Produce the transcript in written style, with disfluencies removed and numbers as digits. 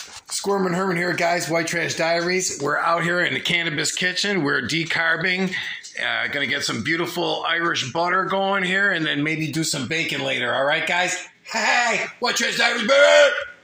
Squirman Herman here, guys. White Trash Diaries. We're out here in the cannabis kitchen. We're decarbing. Gonna get some beautiful Irish butter going here, and then maybe do some bacon later. All right, guys? Hey, White Trash Diaries, baby!